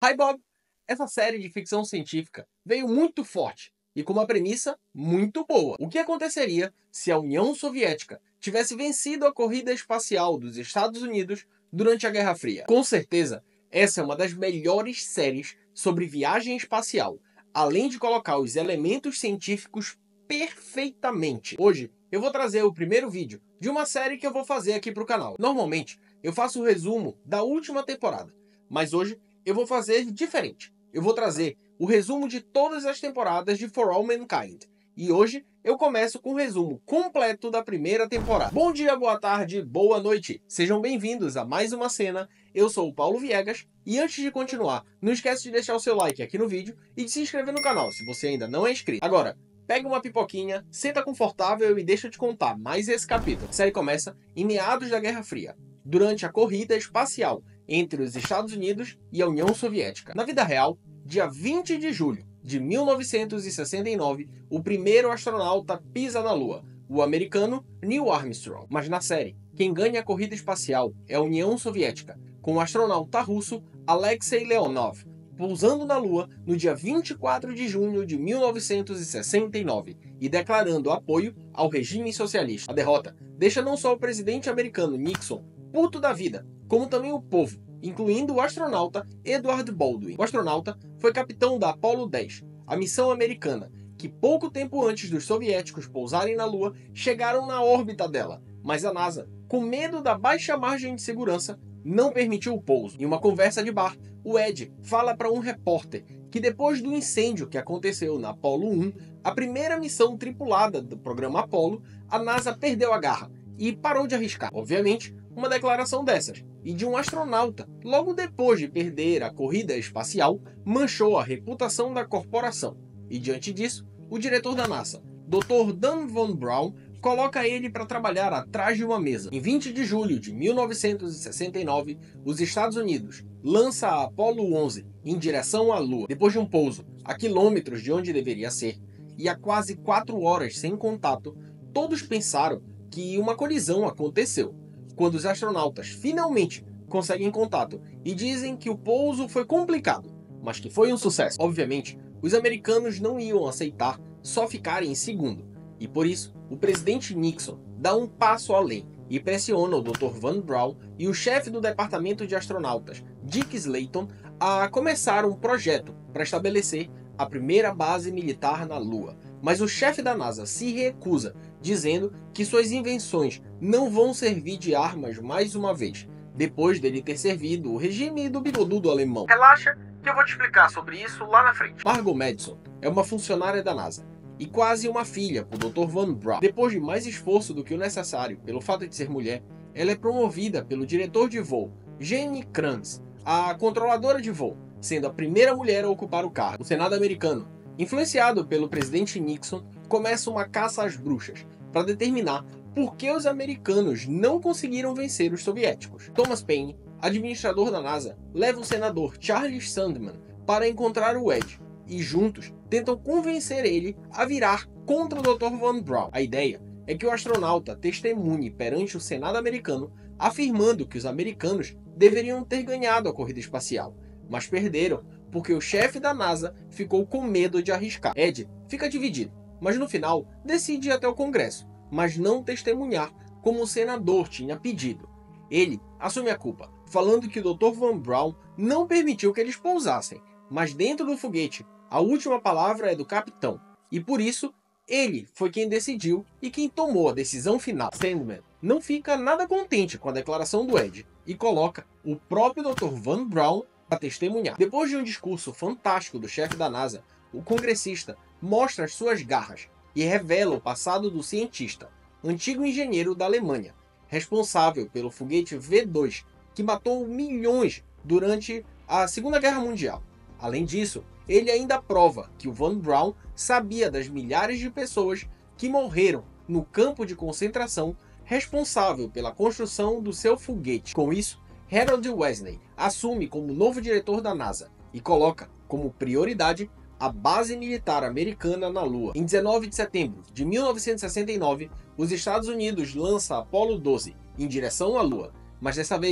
Hi Bob! Essa série de ficção científica veio muito forte e com uma premissa muito boa. O que aconteceria se a União Soviética tivesse vencido a corrida espacial dos Estados Unidos durante a Guerra Fria? Com certeza, essa é uma das melhores séries sobre viagem espacial, além de colocar os elementos científicos perfeitamente. Hoje eu vou trazer o primeiro vídeo de uma série que eu vou fazer aqui para o canal. Normalmente eu faço o resumo da última temporada, mas hoje eu vou fazer diferente. Eu vou trazer o resumo de todas as temporadas de For All Mankind. E hoje eu começo com o resumo completo da primeira temporada. Bom dia, boa tarde, boa noite. Sejam bem-vindos a mais uma cena. Eu sou o Paulo Viegas e antes de continuar, não esquece de deixar o seu like aqui no vídeo e de se inscrever no canal se você ainda não é inscrito. Agora, pega uma pipoquinha, senta confortável e deixa eu te contar mais esse capítulo. A série começa em meados da Guerra Fria, durante a corrida espacial entre os Estados Unidos e a União Soviética. Na vida real, dia 20 de julho de 1969, o primeiro astronauta pisa na Lua, o americano Neil Armstrong. Mas na série, quem ganha a corrida espacial é a União Soviética, com o astronauta russo Alexei Leonov, pousando na Lua no dia 24 de junho de 1969 e declarando apoio ao regime socialista. A derrota deixa não só o presidente americano Nixon puto da vida, como também o povo, incluindo o astronauta Edward Baldwin. O astronauta foi capitão da Apollo 10, a missão americana, que pouco tempo antes dos soviéticos pousarem na Lua, chegaram na órbita dela, mas a NASA, com medo da baixa margem de segurança, não permitiu o pouso. Em uma conversa de bar, o Ed fala para um repórter que depois do incêndio que aconteceu na Apollo 1, a primeira missão tripulada do programa Apollo, a NASA perdeu a garra e parou de arriscar. Obviamente, uma declaração dessas, e de um astronauta, logo depois de perder a corrida espacial, manchou a reputação da corporação. E diante disso, o diretor da NASA, Dr. Dan Von Braun, coloca ele para trabalhar atrás de uma mesa. Em 20 de julho de 1969, os Estados Unidos lança a Apollo 11 em direção à Lua. Depois de um pouso a quilômetros de onde deveria ser, e a quase 4 horas sem contato, todos pensaram que uma colisão aconteceu. Quando os astronautas finalmente conseguem contato e dizem que o pouso foi complicado, mas que foi um sucesso. Obviamente, os americanos não iam aceitar só ficarem em segundo, e por isso, o presidente Nixon dá um passo além e pressiona o Dr. Von Braun e o chefe do departamento de astronautas, Dick Slayton, a começar um projeto para estabelecer a primeira base militar na Lua. Mas o chefe da NASA se recusa, dizendo que suas invenções não vão servir de armas mais uma vez, depois dele ter servido o regime do bigodudo alemão. Relaxa, que eu vou te explicar sobre isso lá na frente. Margot Madison é uma funcionária da NASA e quase uma filha pro Dr. Von Braun. Depois de mais esforço do que o necessário pelo fato de ser mulher, ela é promovida pelo diretor de voo, Jenny Kranz, a controladora de voo, sendo a primeira mulher a ocupar o cargo. O Senado americano, influenciado pelo presidente Nixon, começa uma caça às bruxas para determinar por que os americanos não conseguiram vencer os soviéticos. Thomas Paine, administrador da NASA, leva o senador Charles Sandman para encontrar o Ed e juntos tentam convencer ele a virar contra o Dr. Von Braun. A ideia é que o astronauta testemunhe perante o Senado americano afirmando que os americanos deveriam ter ganhado a corrida espacial, mas perderam porque o chefe da NASA ficou com medo de arriscar. Ed fica dividido, mas no final decide ir até o Congresso, mas não testemunhar como o senador tinha pedido. Ele assume a culpa, falando que o Dr. Von Braun não permitiu que eles pousassem, mas dentro do foguete a última palavra é do capitão, e por isso ele foi quem decidiu e quem tomou a decisão final. Sandman não fica nada contente com a declaração do Ed e coloca o próprio Dr. Von Braun a testemunhar. Depois de um discurso fantástico do chefe da NASA, o congressista mostra as suas garras e revela o passado do cientista, antigo engenheiro da Alemanha, responsável pelo foguete V2, que matou milhões durante a Segunda Guerra Mundial. Além disso, ele ainda prova que o Von Braun sabia das milhares de pessoas que morreram no campo de concentração responsável pela construção do seu foguete. Com isso, Harold Wesley assume como novo diretor da NASA e coloca como prioridade a base militar americana na Lua. Em 19 de setembro de 1969, os Estados Unidos lançam a Apollo 12 em direção à Lua, mas dessa vez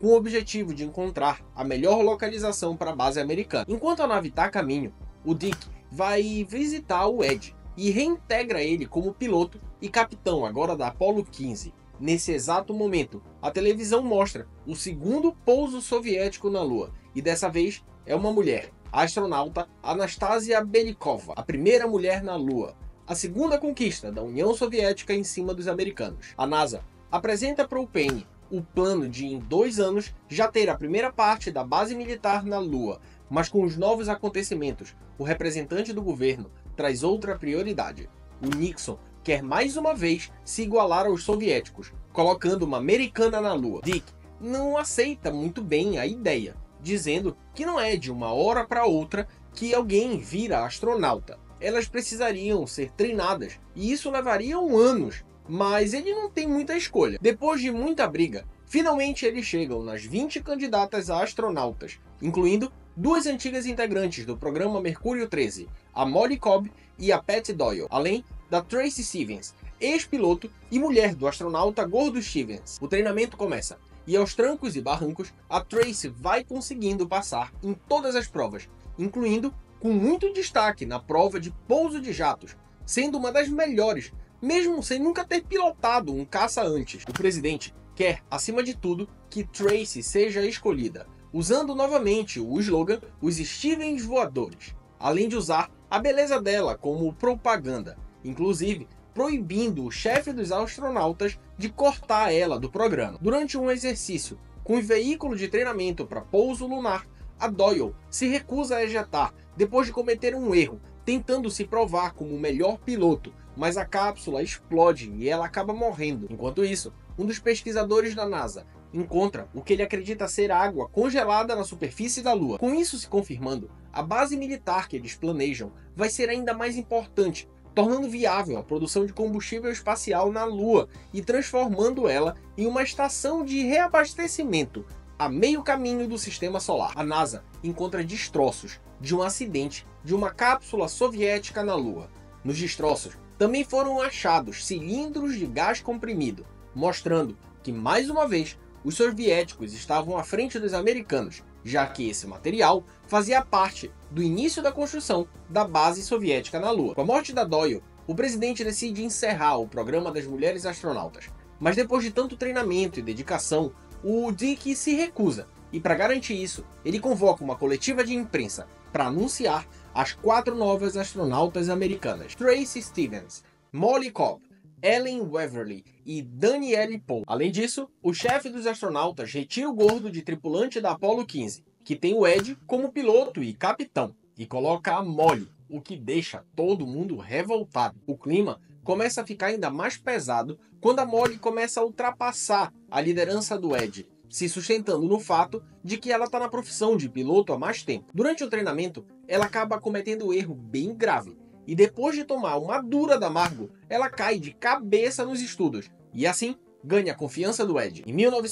com o objetivo de encontrar a melhor localização para a base americana. Enquanto a nave está a caminho, o Dick vai visitar o Ed e reintegra ele como piloto e capitão agora da Apollo 15. Nesse exato momento, a televisão mostra o segundo pouso soviético na Lua, e dessa vez é uma mulher, a astronauta Anastasia Belikova, a primeira mulher na Lua, a segunda conquista da União Soviética em cima dos americanos. A NASA apresenta para o Penny o plano de, em 2 anos, já ter a primeira parte da base militar na Lua, mas com os novos acontecimentos, o representante do governo traz outra prioridade. O Nixon quer mais uma vez se igualar aos soviéticos, colocando uma americana na Lua. Dick não aceita muito bem a ideia, dizendo que não é de uma hora para outra que alguém vira astronauta. Elas precisariam ser treinadas e isso levaria anos, mas ele não tem muita escolha. Depois de muita briga, finalmente eles chegam nas 20 candidatas a astronautas, incluindo 2 antigas integrantes do programa Mercúrio 13, a Molly Cobb e a Pat Doyle, além da Tracy Stevens, ex-piloto e mulher do astronauta Gordo Stevens. O treinamento começa, e aos trancos e barrancos, a Tracy vai conseguindo passar em todas as provas, incluindo com muito destaque na prova de pouso de jatos, sendo uma das melhores, mesmo sem nunca ter pilotado um caça antes. O presidente quer, acima de tudo, que Tracy seja escolhida, usando novamente o slogan "Os Stevens Voadores", além de usar a beleza dela como propaganda, inclusive proibindo o chefe dos astronautas de cortar ela do programa. Durante um exercício com o veículo de treinamento para pouso lunar, a Doyle se recusa a ejetar depois de cometer um erro, tentando se provar como o melhor piloto, mas a cápsula explode e ela acaba morrendo. Enquanto isso, um dos pesquisadores da NASA encontra o que ele acredita ser água congelada na superfície da Lua. Com isso se confirmando, a base militar que eles planejam vai ser ainda mais importante, tornando viável a produção de combustível espacial na Lua e transformando ela em uma estação de reabastecimento a meio caminho do sistema solar. A NASA encontra destroços de um acidente de uma cápsula soviética na Lua. Nos destroços também foram achados cilindros de gás comprimido, mostrando que, mais uma vez, os soviéticos estavam à frente dos americanos, já que esse material fazia parte do início da construção da base soviética na Lua. Com a morte da Doyle, o presidente decide encerrar o programa das mulheres astronautas, mas depois de tanto treinamento e dedicação, o Dick se recusa, e para garantir isso, ele convoca uma coletiva de imprensa para anunciar as 4 novas astronautas americanas: Tracy Stevens, Molly Cobb, Ellen Weverly e Danielle Poole. Além disso, o chefe dos astronautas retira o Gordo de tripulante da Apollo 15, que tem o Ed como piloto e capitão, e coloca a Molly, o que deixa todo mundo revoltado. O clima começa a ficar ainda mais pesado quando a Molly começa a ultrapassar a liderança do Ed, se sustentando no fato de que ela está na profissão de piloto há mais tempo. Durante o treinamento, ela acaba cometendo um erro bem grave, e depois de tomar uma dura da Margo, ela cai de cabeça nos estudos, e assim ganha a confiança do Ed. Em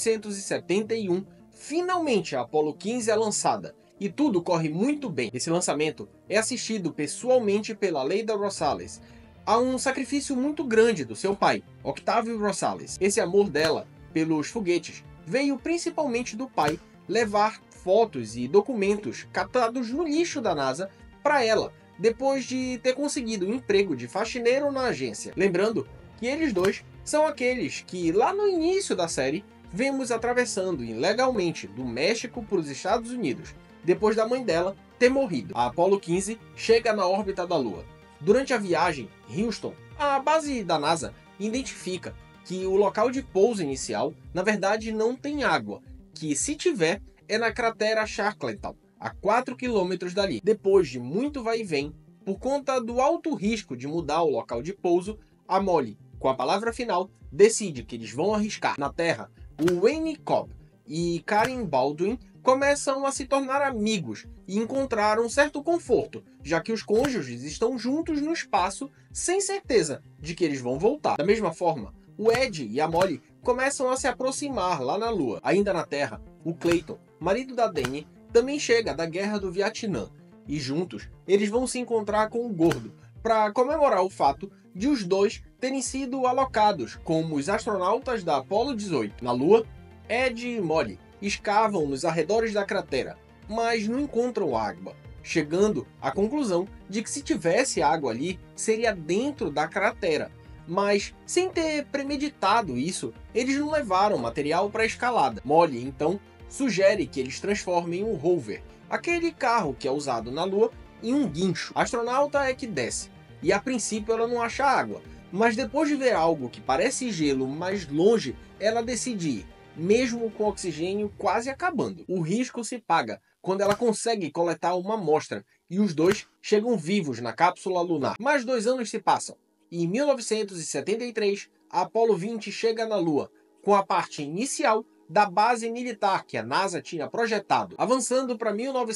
1971, finalmente a Apollo 15 é lançada, e tudo corre muito bem. Esse lançamento é assistido pessoalmente pela Leila Rosales. Há um sacrifício muito grande do seu pai, Octavio Rosales. Esse amor dela pelos foguetes veio principalmente do pai levar fotos e documentos captados no lixo da NASA para ela, depois de ter conseguido um emprego de faxineiro na agência. Lembrando que eles dois são aqueles que, lá no início da série, vemos atravessando ilegalmente do México para os Estados Unidos, depois da mãe dela ter morrido. A Apollo 15 chega na órbita da Lua. Durante a viagem, Houston, a base da NASA, identifica que o local de pouso inicial, na verdade, não tem água, que se tiver, é na cratera Shackleton, a 4 km dali. Depois de muito vai e vem, por conta do alto risco de mudar o local de pouso, a Molly, com a palavra final, decide que eles vão arriscar. Na Terra, o Wayne Cobb e Karen Baldwin começam a se tornar amigos e encontrar um certo conforto, já que os cônjuges estão juntos no espaço sem certeza de que eles vão voltar. Da mesma forma, o Ed e a Molly começam a se aproximar lá na Lua. Ainda na Terra, o Clayton, marido da Dani, também chega da Guerra do Vietnã, e juntos eles vão se encontrar com o Gordo para comemorar o fato de os dois terem sido alocados como os astronautas da Apollo 18. Na Lua, Ed e Molly escavam nos arredores da cratera, mas não encontram água, chegando à conclusão de que se tivesse água ali, seria dentro da cratera. Mas, sem ter premeditado isso, eles não levaram material para a escalada. Molly, então, sugere que eles transformem o rover, aquele carro que é usado na Lua, em um guincho. A astronauta é que desce, e a princípio ela não acha água, mas depois de ver algo que parece gelo mais longe, ela decide ir, mesmo com o oxigênio quase acabando. O risco se paga quando ela consegue coletar uma amostra, e os dois chegam vivos na cápsula lunar. Mais 2 anos se passam, e em 1973, a Apollo 20 chega na Lua, com a parte inicial da base militar que a NASA tinha projetado. Avançando para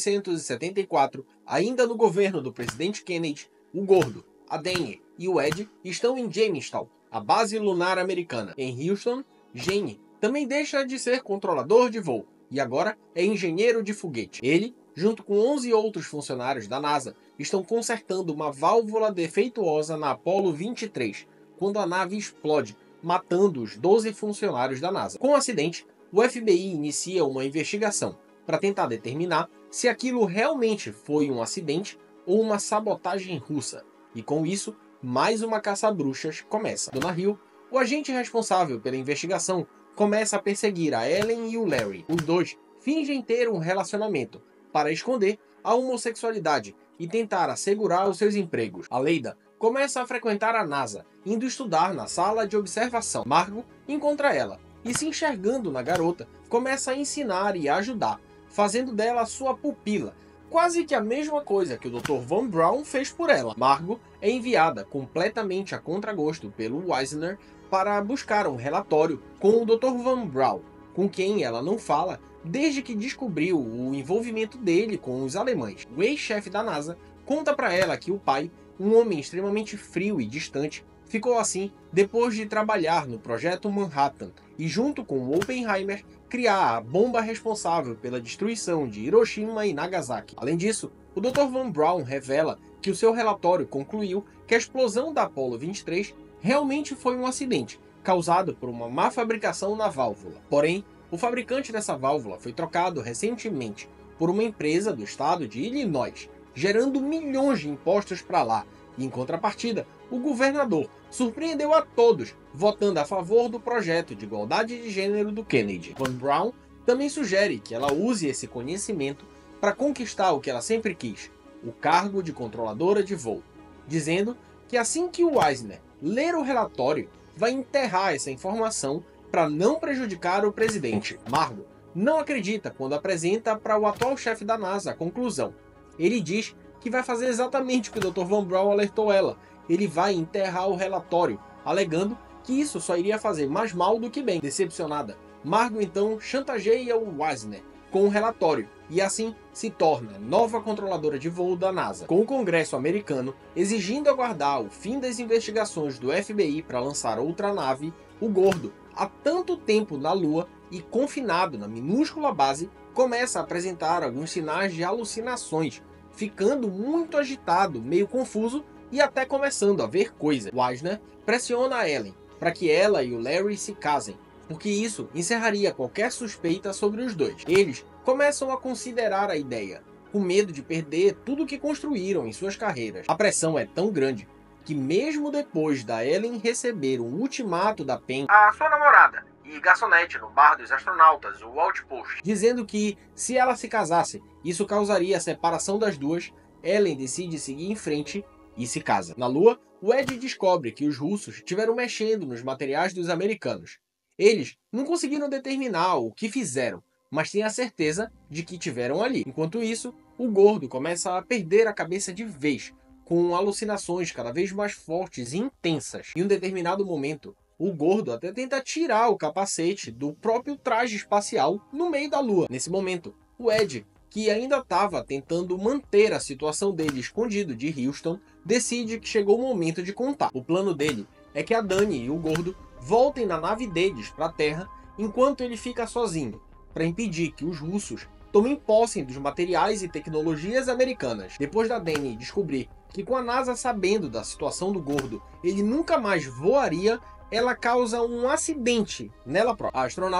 1974, ainda no governo do presidente Kennedy, o Gordo, a Danny e o Ed estão em Jamestown, a base lunar americana. Em Houston, Gene também deixa de ser controlador de voo e agora é engenheiro de foguete. Ele, junto com 11 outros funcionários da NASA, estão consertando uma válvula defeituosa na Apollo 23, quando a nave explode, matando os 12 funcionários da NASA. Com o acidente, o FBI inicia uma investigação para tentar determinar se aquilo realmente foi um acidente ou uma sabotagem russa. E com isso, mais uma caça-bruxas começa. Dona Hill, o agente responsável pela investigação, começa a perseguir a Ellen e o Larry. Os dois fingem ter um relacionamento para esconder a homossexualidade e tentar assegurar os seus empregos. A Leida começa a frequentar a NASA, indo estudar na sala de observação. Margot encontra ela e, se enxergando na garota, começa a ensinar e ajudar, fazendo dela sua pupila, quase que a mesma coisa que o Dr. Von Braun fez por ela. Margot é enviada completamente a contragosto pelo Wisner para buscar um relatório com o Dr. Von Braun, com quem ela não fala desde que descobriu o envolvimento dele com os alemães. O ex-chefe da NASA conta para ela que o pai, um homem extremamente frio e distante, ficou assim depois de trabalhar no Projeto Manhattan e, junto com Oppenheimer, criar a bomba responsável pela destruição de Hiroshima e Nagasaki. Além disso, o Dr. Von Braun revela que o seu relatório concluiu que a explosão da Apollo 23 realmente foi um acidente, causado por uma má fabricação na válvula. Porém, o fabricante dessa válvula foi trocado recentemente por uma empresa do estado de Illinois, gerando milhões de impostos para lá. E, em contrapartida, o governador surpreendeu a todos, votando a favor do projeto de igualdade de gênero do Kennedy. Von Braun também sugere que ela use esse conhecimento para conquistar o que ela sempre quis, o cargo de controladora de voo, dizendo que assim que o Wisner ler o relatório, vai enterrar essa informação para não prejudicar o presidente. Margot não acredita quando apresenta para o atual chefe da NASA a conclusão. Ele diz que vai fazer exatamente o que o Dr. Von Braun alertou ela. Ele vai enterrar o relatório, alegando que isso só iria fazer mais mal do que bem. Decepcionada, Margot então chantageia o Wisner com o relatório e assim se torna nova controladora de voo da NASA. Com o Congresso americano exigindo aguardar o fim das investigações do FBI para lançar outra nave, o Gordo, há tanto tempo na Lua e confinado na minúscula base, começa a apresentar alguns sinais de alucinações, ficando muito agitado, meio confuso e até começando a ver coisas. Wisner pressiona a Ellen para que ela e o Larry se casem, porque isso encerraria qualquer suspeita sobre os dois. Eles começam a considerar a ideia, com medo de perder tudo que construíram em suas carreiras. A pressão é tão grande que, mesmo depois da Ellen receber um ultimato da Pen, a sua namorada e garçonete no bar dos astronautas, o Outpost, dizendo que se ela se casasse, isso causaria a separação das duas, Ellen decide seguir em frente e se casa. Na Lua, o Ed descobre que os russos estiveram mexendo nos materiais dos americanos. Eles não conseguiram determinar o que fizeram, mas têm a certeza de que tiveram ali. Enquanto isso, o Gordo começa a perder a cabeça de vez, com alucinações cada vez mais fortes e intensas. Em um determinado momento, o Gordo até tenta tirar o capacete do próprio traje espacial no meio da Lua. Nesse momento, o Ed, que ainda estava tentando manter a situação dele escondido de Houston, decide que chegou o momento de contar. O plano dele é que a Dani e o Gordo voltem na nave deles para a Terra enquanto ele fica sozinho, para impedir que os russos tomem posse dos materiais e tecnologias americanas. Depois da Dani descobrir que, com a NASA sabendo da situação do Gordo, ele nunca mais voaria, ela causa um acidente nela própria. A astronauta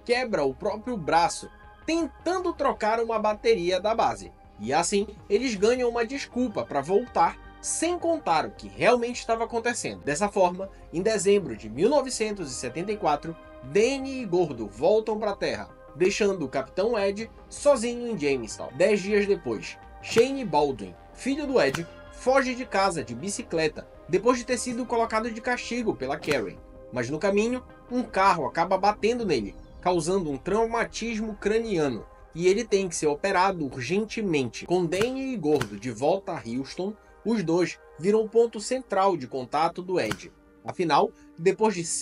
quebra o próprio braço tentando trocar uma bateria da base. E assim, eles ganham uma desculpa para voltar sem contar o que realmente estava acontecendo. Dessa forma, em dezembro de 1974, Danny e Gordo voltam para a Terra, deixando o Capitão Ed sozinho em Jamestown. 10 dias depois, Shane Baldwin, filho do Ed, foge de casa de bicicleta depois de ter sido colocado de castigo pela Karen. Mas no caminho, um carro acaba batendo nele, causando um traumatismo craniano, e ele tem que ser operado urgentemente. Com Danny e Gordo de volta a Houston, os dois viram o ponto central de contato do Ed. Afinal, depois de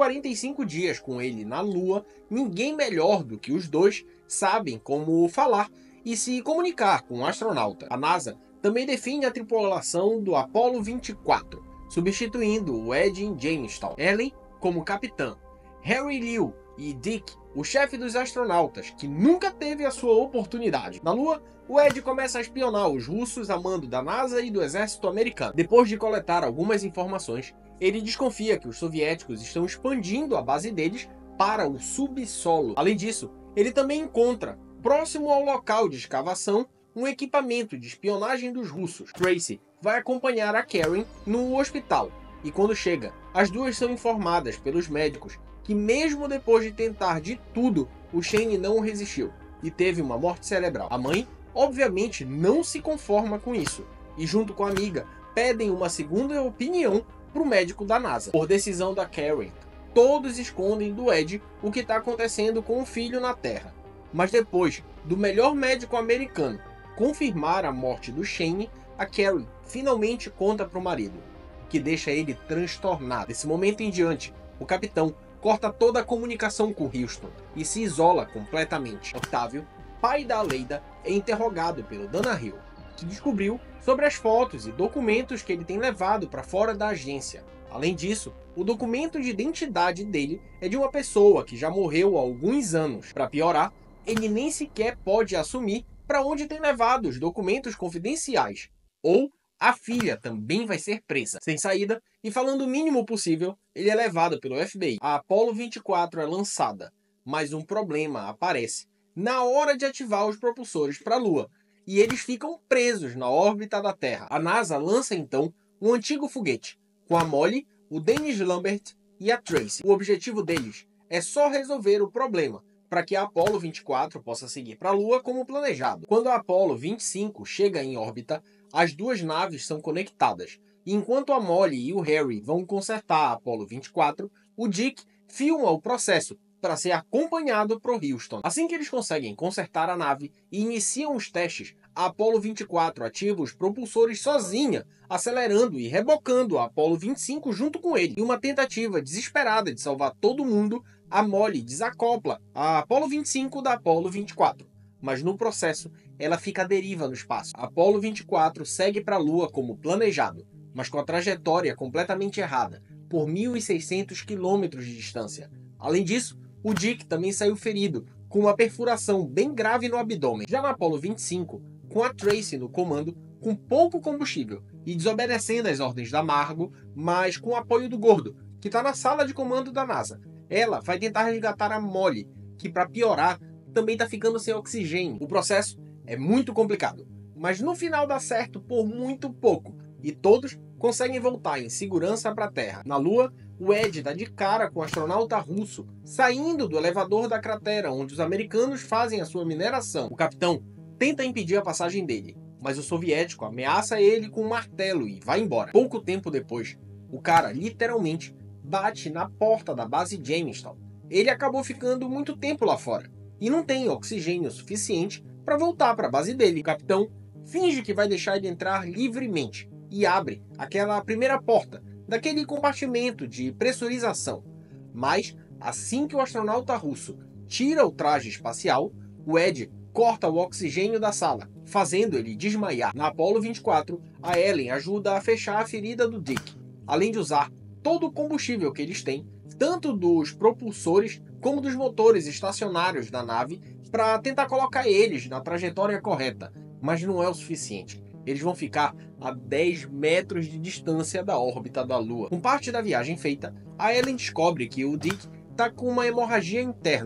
145 dias com ele na Lua, ninguém melhor do que os dois sabem como falar e se comunicar com um astronauta. A NASA também define a tripulação do Apollo 24, substituindo o Ed em Jamestown. Ellen como capitã, Harry Liu e Dick, o chefe dos astronautas, que nunca teve a sua oportunidade. Na Lua, o Ed começa a espionar os russos a mando da NASA e do exército americano. Depois de coletar algumas informações, ele desconfia que os soviéticos estão expandindo a base deles para o subsolo. Além disso, ele também encontra, próximo ao local de escavação, um equipamento de espionagem dos russos. Tracy vai acompanhar a Karen no hospital, e quando chega, as duas são informadas pelos médicos que mesmo depois de tentar de tudo, o Shane não resistiu e teve uma morte cerebral. A mãe, obviamente, não se conforma com isso e, junto com a amiga, pedem uma segunda opinião para o médico da NASA. Por decisão da Karen, todos escondem do Ed o que está acontecendo com o filho na Terra. Mas depois do melhor médico americano confirmar a morte do Shane, a Karen finalmente conta para o marido, o que deixa ele transtornado. Desse momento em diante, o capitão corta toda a comunicação com Houston e se isola completamente. Octávio, pai da Aleida, é interrogado pelo Dana Hill, que descobriu sobre as fotos e documentos que ele tem levado para fora da agência. Além disso, o documento de identidade dele é de uma pessoa que já morreu há alguns anos. Para piorar, ele nem sequer pode assumir para onde tem levado os documentos confidenciais. Ou a filha também vai ser presa. Sem saída e falando o mínimo possível, ele é levado pelo FBI. A Apollo 24 é lançada, mas um problema aparece na hora de ativar os propulsores para a Lua, e eles ficam presos na órbita da Terra. A NASA lança então um antigo foguete, com a Molly, o Dennis Lambert e a Tracy. O objetivo deles é só resolver o problema, para que a Apollo 24 possa seguir para a Lua como planejado. Quando a Apollo 25 chega em órbita, as duas naves são conectadas, e enquanto a Molly e o Harry vão consertar a Apollo 24, o Dick filma o processo para ser acompanhado para o Houston. Assim que eles conseguem consertar a nave e iniciam os testes, a Apollo 24 ativa os propulsores sozinha, acelerando e rebocando a Apollo 25 junto com ele. Em uma tentativa desesperada de salvar todo mundo, a Molly desacopla a Apollo 25 da Apollo 24. Mas no processo, ela fica à deriva no espaço. A Apollo 24 segue para a Lua como planejado, mas com a trajetória completamente errada, por 1.600 quilômetros de distância. Além disso, o Dick também saiu ferido, com uma perfuração bem grave no abdômen. Já na Apollo 25, com a Tracy no comando, com pouco combustível e desobedecendo às ordens da Margo, mas com o apoio do Gordo, que está na sala de comando da NASA. Ela vai tentar resgatar a Molly, que para piorar, também está ficando sem oxigênio. O processo é muito complicado, mas no final dá certo por muito pouco, e todos conseguem voltar em segurança para a Terra. Na Lua, o Ed dá de cara com o astronauta russo, saindo do elevador da cratera onde os americanos fazem a sua mineração. O capitão tenta impedir a passagem dele, mas o soviético ameaça ele com um martelo e vai embora. Pouco tempo depois, o cara literalmente bate na porta da base Jamestown. Ele acabou ficando muito tempo lá fora e não tem oxigênio suficiente para voltar para a base dele. O capitão finge que vai deixar ele entrar livremente e abre aquela primeira porta daquele compartimento de pressurização. Mas assim que o astronauta russo tira o traje espacial, o Ed corta o oxigênio da sala, fazendo ele desmaiar. Na Apollo 24, a Ellen ajuda a fechar a ferida do Dick, além de usar todo o combustível que eles têm, tanto dos propulsores como dos motores estacionários da nave, para tentar colocar eles na trajetória correta, mas não é o suficiente. Eles vão ficar a 10 metros de distância da órbita da Lua. Com parte da viagem feita, a Ellen descobre que o Dick está com uma hemorragia interna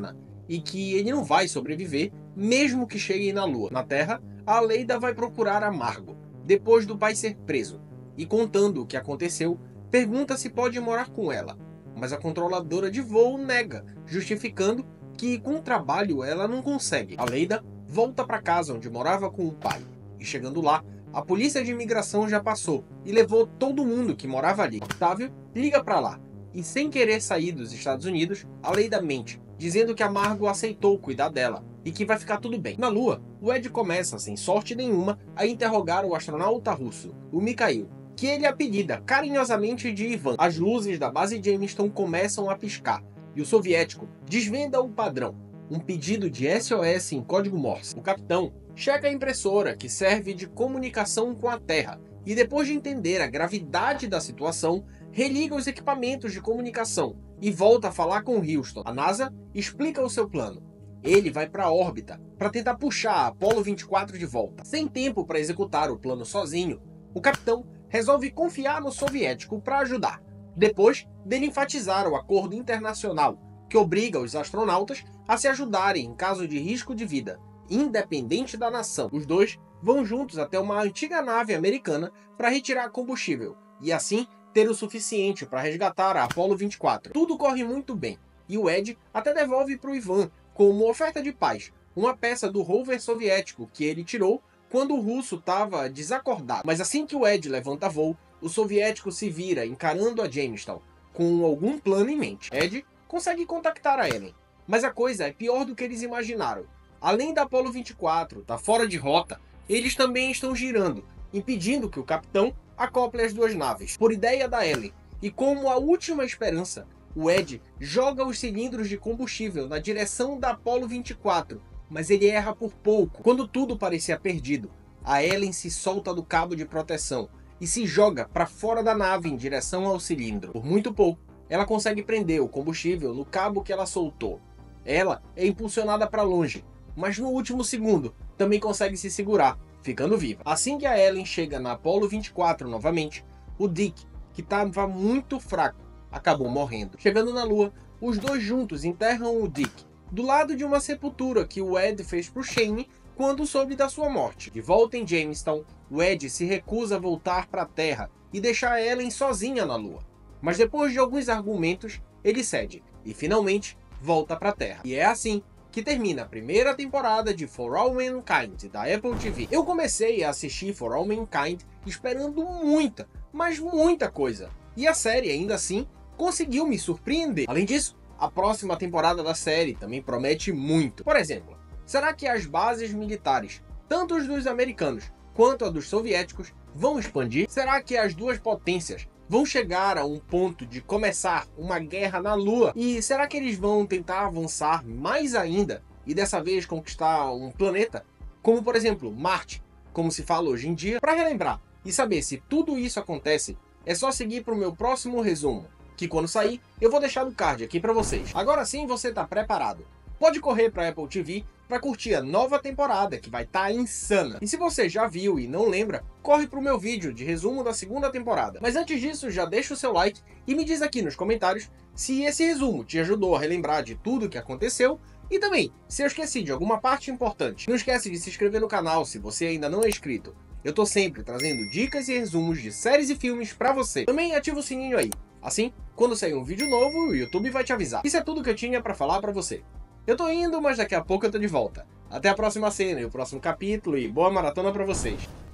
e que ele não vai sobreviver mesmo que chegue na Lua. Na Terra, a Aleida vai procurar a Margo, depois do pai ser preso, e contando o que aconteceu, pergunta se pode morar com ela, mas a controladora de voo nega, justificando que com o trabalho ela não consegue. Aleida volta para casa onde morava com o pai, e chegando lá, a polícia de imigração já passou e levou todo mundo que morava ali. Octávio liga para lá, e sem querer sair dos Estados Unidos, Aleida mente, dizendo que a Margo aceitou cuidar dela e que vai ficar tudo bem. Na Lua, o Ed começa, sem sorte nenhuma, a interrogar o astronauta russo, o Mikhail, que ele apelida carinhosamente de Ivan. As luzes da base Jamestown começam a piscar, e o soviético desvenda o padrão, um pedido de SOS em código Morse. O capitão checa a impressora, que serve de comunicação com a Terra, e depois de entender a gravidade da situação, religa os equipamentos de comunicação e volta a falar com Houston. A NASA explica o seu plano. Ele vai para a órbita para tentar puxar a Apollo 24 de volta. Sem tempo para executar o plano sozinho, o capitão resolve confiar no soviético para ajudar, depois dele enfatizar o acordo internacional que obriga os astronautas a se ajudarem em caso de risco de vida, independente da nação. Os dois vão juntos até uma antiga nave americana para retirar combustível e assim ter o suficiente para resgatar a Apollo 24. Tudo corre muito bem, e o Ed até devolve para o Ivan, como oferta de paz, uma peça do rover soviético que ele tirou quando o russo estava desacordado. Mas assim que o Ed levanta voo, o soviético se vira encarando a Jamestown, com algum plano em mente. Ed consegue contactar a Ellen, mas a coisa é pior do que eles imaginaram. Além da Apollo 24 estar fora de rota, eles também estão girando, impedindo que o capitão acople as duas naves. Por ideia da Ellen, e como a última esperança, o Ed joga os cilindros de combustível na direção da Apollo 24, mas ele erra por pouco. Quando tudo parecia perdido, a Ellen se solta do cabo de proteção e se joga para fora da nave em direção ao cilindro. Por muito pouco, ela consegue prender o combustível no cabo que ela soltou. Ela é impulsionada para longe, mas no último segundo também consegue se segurar, ficando viva. Assim que a Ellen chega na Apollo 24 novamente, o Dick, que estava muito fraco, acabou morrendo. Chegando na Lua, os dois juntos enterram o Dick do lado de uma sepultura que o Ed fez para o Shane quando soube da sua morte. De volta em Jamestown, o Ed se recusa a voltar para a Terra e deixar a Ellen sozinha na Lua. Mas depois de alguns argumentos, ele cede e finalmente volta para a Terra. E é assim que termina a primeira temporada de For All Mankind da Apple TV. Eu comecei a assistir For All Mankind esperando muita, mas muita coisa. E a série, ainda assim, conseguiu me surpreender. Além disso, a próxima temporada da série também promete muito. Por exemplo, será que as bases militares, tanto as dos americanos quanto a dos soviéticos, vão expandir? Será que as duas potências vão chegar a um ponto de começar uma guerra na Lua? E será que eles vão tentar avançar mais ainda e dessa vez conquistar um planeta, como por exemplo Marte, como se fala hoje em dia? Para relembrar e saber se tudo isso acontece, é só seguir para o meu próximo resumo, que quando sair eu vou deixar no card aqui para vocês. Agora sim você está preparado. Pode correr para a Apple TV para curtir a nova temporada, que vai estar insana. E se você já viu e não lembra, corre para o meu vídeo de resumo da segunda temporada. Mas antes disso, já deixa o seu like e me diz aqui nos comentários se esse resumo te ajudou a relembrar de tudo que aconteceu e também se eu esqueci de alguma parte importante. Não esquece de se inscrever no canal se você ainda não é inscrito. Eu tô sempre trazendo dicas e resumos de séries e filmes para você. Também ativa o sininho aí. Assim, quando sair um vídeo novo, o YouTube vai te avisar. Isso é tudo que eu tinha para falar para você. Eu tô indo, mas daqui a pouco eu tô de volta. Até a próxima cena e o próximo capítulo e boa maratona pra vocês.